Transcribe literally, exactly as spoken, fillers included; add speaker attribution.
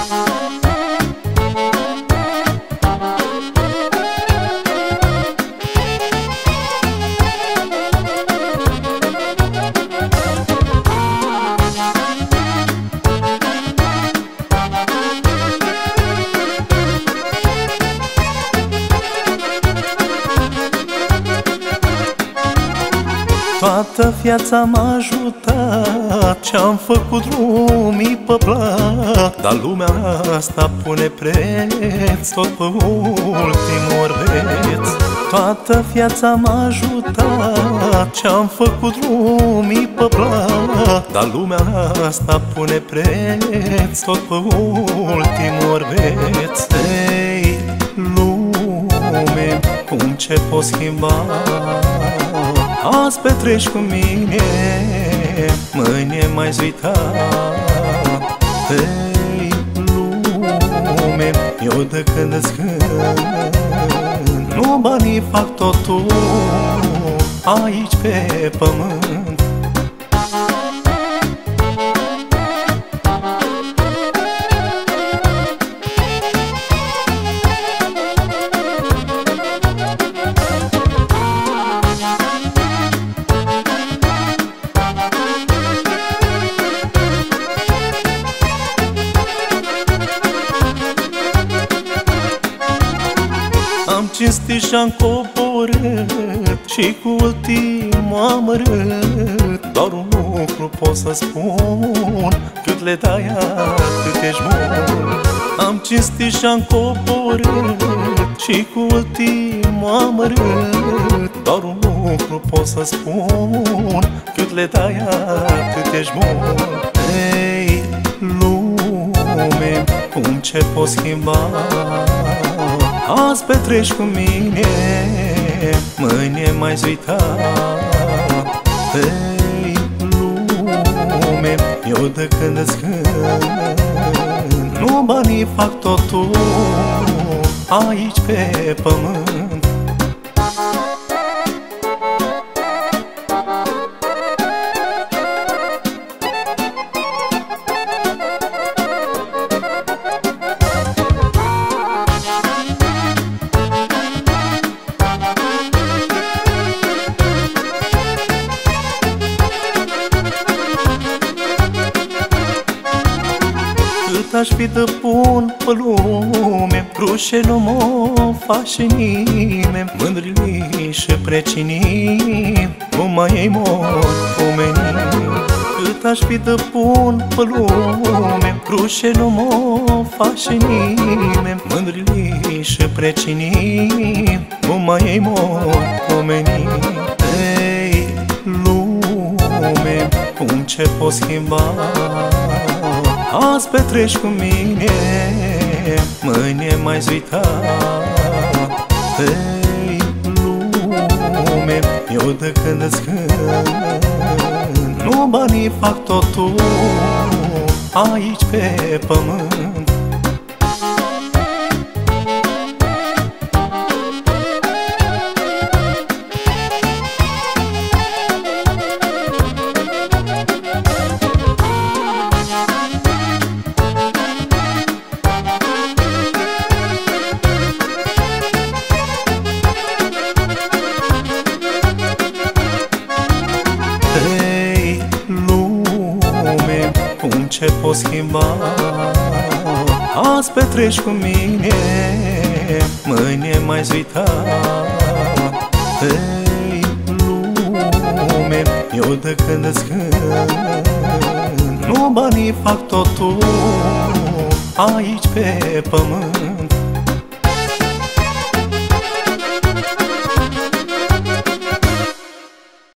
Speaker 1: Toată viața m-a ajutat, ce-am făcut lumii pe plac, dar lumea asta pune preț tot pe ultimul orbeț. Toată viața m-a ajutat, ce-am făcut lumii pe plac, dar lumea asta pune preț tot pe ultimul orbeț. Ei, lume, cum ce poți schimba? Azi petreci cu mine, mâine m-ai uitat. Ei, lume, eu de când îți cânt, nu banii fac totul aici pe pământ. Am cinstit și-am coborât și cu ultimul am rât. Doar un lucru pot să spun, cât le dai atât ești bun. Am cinstit și-am coborât și cu ultimul am rât. Doar un lucru pot să spun, cât le dai atât ești bun. Ei, lume, cum ce poți schimba? Azi petreci cu mine, mâine m-ai uitat. Ei, lume, eu de când îți cânt, nu banii fac totul aici pe pământ. Cât aș fi de bun pe lume, cruce nu mă face nimeni. Mândrii și precinii, nu mai ei mor omenii. Cât aș fi de bun pe lume, cruce nu mă face nimeni. Mândrii și precinii, nu mai ei mor omenii. Ei, lume, cum ce poți schimba? Azi petreci cu mine, mâine m-ai uitat. Ei, lume, eu de când îți cânt, nu banii fac totul aici pe pământ. Ei, lume, cum ce poți schimba? Azi petreci cu mine, mâine m-ai uitat. Ei, lume, eu de când îți cânt, nu banii fac totul aici pe pământ.